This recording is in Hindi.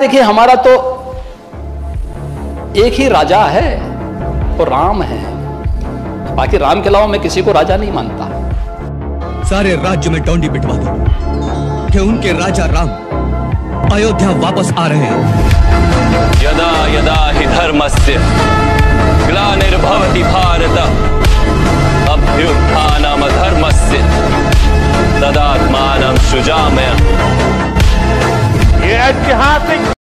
देखिए, हमारा तो एक ही राजा है, वो राम है। बाकी राम के अलावा मैं किसी को राजा नहीं मानता। सारे राज्य में डोंडी पिटवा दो कि उनके राजा राम अयोध्या वापस आ रहे हैं। यदा यदा हि धर्मस्य ग्लानिर्भवति भारत